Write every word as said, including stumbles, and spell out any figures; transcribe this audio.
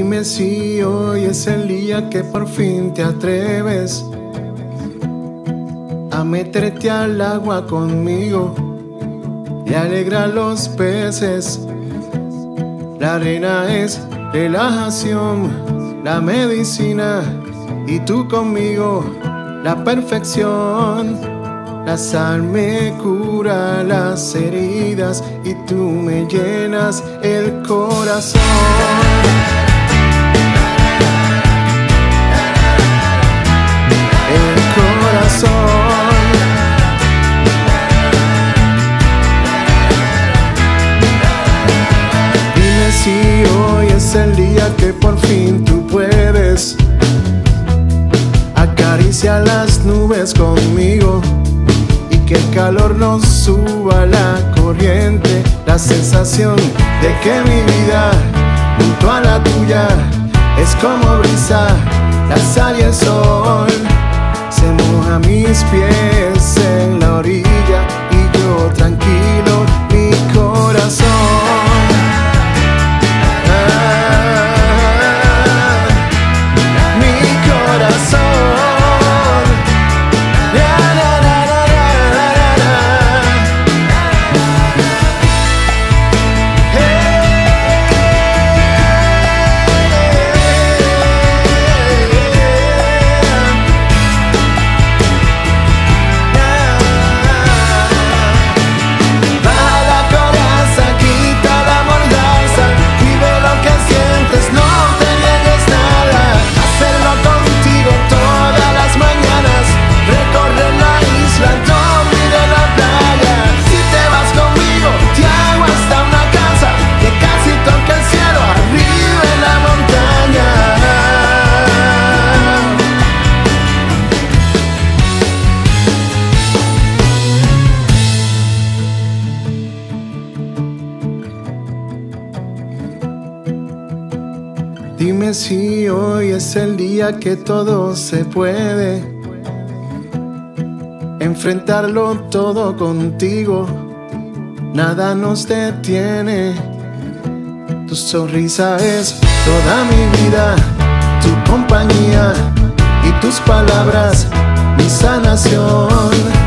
Dime si hoy es el día que por fin te atreves a meterte al agua conmigo y alegra los peces. La arena es relajación, la medicina, y tú conmigo la perfección. La sal me cura las heridas y tú me llenas el corazón. El corazón. Dime si hoy es el día que por fin tú puedes acariciar las nubes conmigo y que el calor nos suba la corriente. La sensación de que mi vida junto a la tuya es como brisa, la sal y el sol. Se moja mis pies en la orilla y yo tranquilo mi corazón. Dime si hoy es el día que todo se puede enfrentarlo todo contigo. Nada nos detiene. Tu sonrisa es toda mi vida, tu compañía y tus palabras mi sanación.